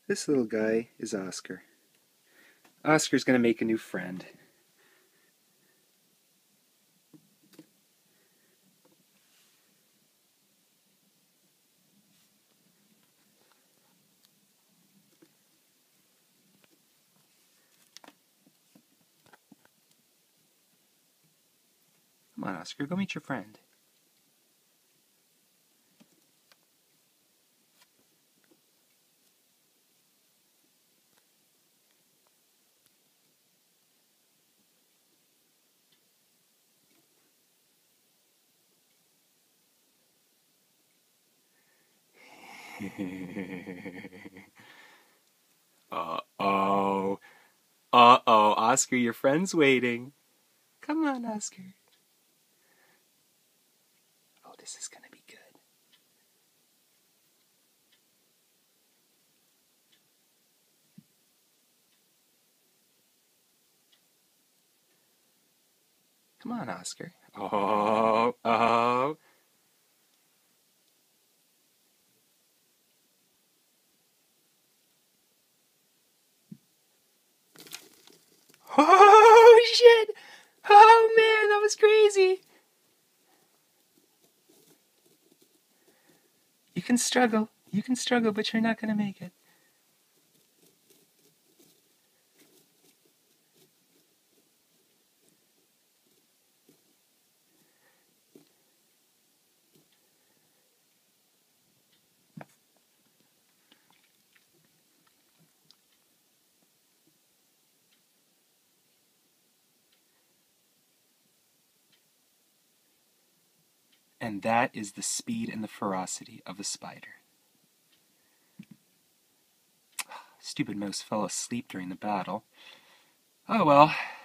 This little guy is Oscar. Oscar's going to make a new friend. Come on, Oscar, go meet your friend. Uh-oh. Uh-oh, Oscar, your friend's waiting. Come on, Oscar. Oh, this is gonna be good. Come on, Oscar. Oh, oh. Oh, shit! Oh, man, that was crazy! You can struggle, but you're not gonna make it. And that is the speed and the ferocity of a spider. Stupid mouse fell asleep during the battle. Oh well.